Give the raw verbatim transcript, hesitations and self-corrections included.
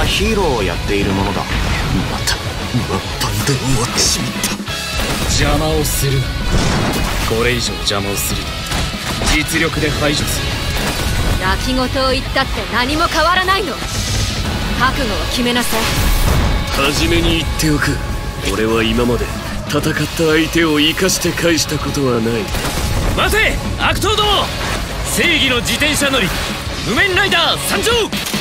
はヒーローをやっているものだ。 また真っ半で終わってしまった。 邪魔をするな。これ以上邪魔をする実力で排除する。 泣き言を言ったって何も変わらないの。覚悟を決めなさい。 初めに言っておく。俺は今まで戦った相手を生かして返したことはない。待て悪党ども、正義の自転車乗り無面ライダー参上。